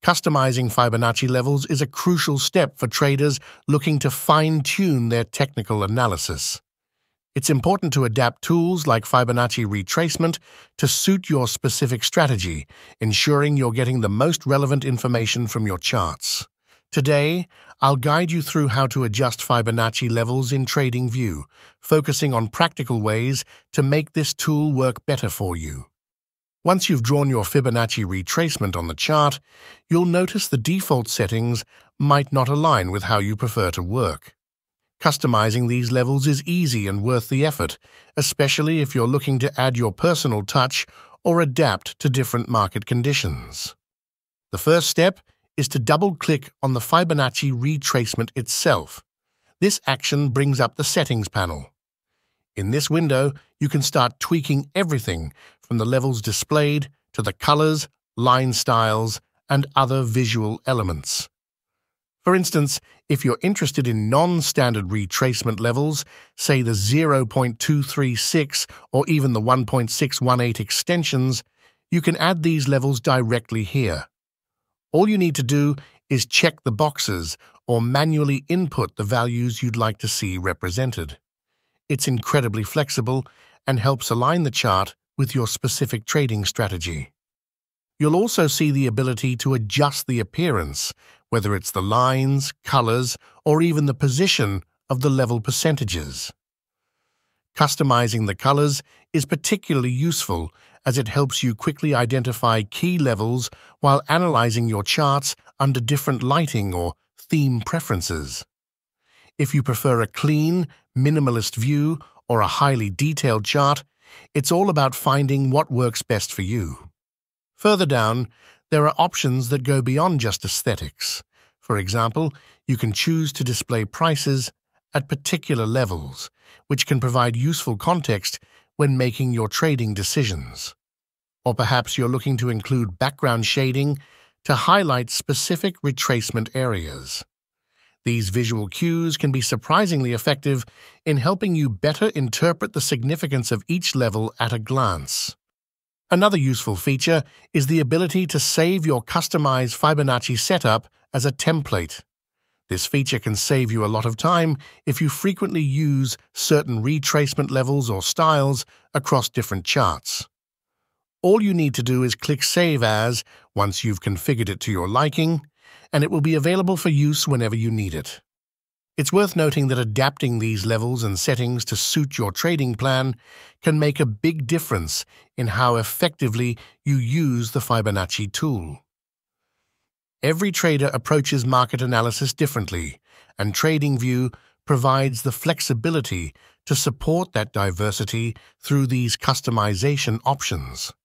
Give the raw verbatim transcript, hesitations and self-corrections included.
Customizing Fibonacci levels is a crucial step for traders looking to fine-tune their technical analysis. It's important to adapt tools like Fibonacci retracement to suit your specific strategy, ensuring you're getting the most relevant information from your charts. Today, I'll guide you through how to adjust Fibonacci levels in TradingView, focusing on practical ways to make this tool work better for you. Once you've drawn your Fibonacci retracement on the chart, you'll notice the default settings might not align with how you prefer to work. Customizing these levels is easy and worth the effort, especially if you're looking to add your personal touch or adapt to different market conditions. The first step is to double-click on the Fibonacci retracement itself. This action brings up the Settings panel. In this window, you can start tweaking everything from the levels displayed to the colors, line styles, and other visual elements. For instance, if you're interested in non-standard retracement levels, say the zero point two three six or even the one point six one eight extensions, you can add these levels directly here. All you need to do is check the boxes or manually input the values you'd like to see represented. It's incredibly flexible and helps align the chart with your specific trading strategy. You'll also see the ability to adjust the appearance, whether it's the lines, colors, or even the position of the level percentages. Customizing the colors is particularly useful as it helps you quickly identify key levels while analyzing your charts under different lighting or theme preferences. If you prefer a clean, minimalist view or a highly detailed chart, it's all about finding what works best for you. Further down, there are options that go beyond just aesthetics. For example, you can choose to display prices at particular levels, which can provide useful context when making your trading decisions. Or perhaps you're looking to include background shading to highlight specific retracement areas. These visual cues can be surprisingly effective in helping you better interpret the significance of each level at a glance. Another useful feature is the ability to save your customized Fibonacci setup as a template. This feature can save you a lot of time if you frequently use certain retracement levels or styles across different charts. All you need to do is click Save As once you've configured it to your liking, and it will be available for use whenever you need it. It's worth noting that adapting these levels and settings to suit your trading plan can make a big difference in how effectively you use the Fibonacci tool. Every trader approaches market analysis differently, and TradingView provides the flexibility to support that diversity through these customization options.